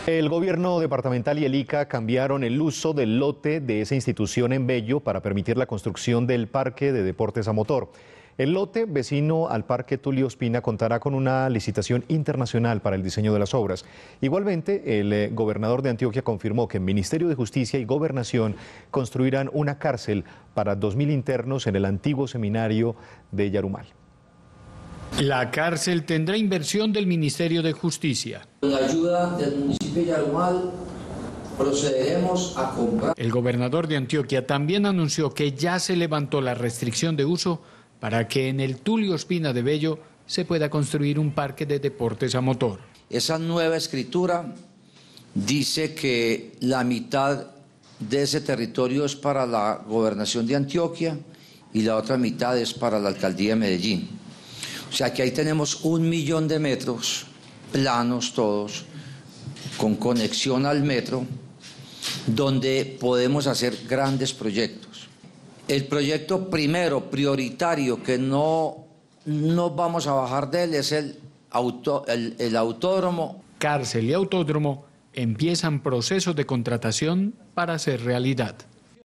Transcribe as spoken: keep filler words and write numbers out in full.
El gobierno departamental y el I C A cambiaron el uso del lote de esa institución en Bello para permitir la construcción del parque de deportes a motor. El lote vecino al Parque Tulio Ospina contará con una licitación internacional para el diseño de las obras. Igualmente, el eh, gobernador de Antioquia confirmó que el Ministerio de Justicia y Gobernación construirán una cárcel para dos mil internos en el antiguo seminario de Yarumal. La cárcel tendrá inversión del Ministerio de Justicia. Con la ayuda del municipio de Yarumal procederemos a comprar. El gobernador de Antioquia también anunció que ya se levantó la restricción de uso para que en el Tulio Ospina de Bello se pueda construir un parque de deportes a motor. Esa nueva escritura dice que la mitad de ese territorio es para la gobernación de Antioquia y la otra mitad es para la alcaldía de Medellín. O sea que ahí tenemos un millón de metros, planos todos, con conexión al metro, donde podemos hacer grandes proyectos. El proyecto primero, prioritario, que no, no vamos a bajar de él, es el, auto, el, el autódromo. Cárcel y autódromo empiezan procesos de contratación para hacer realidad.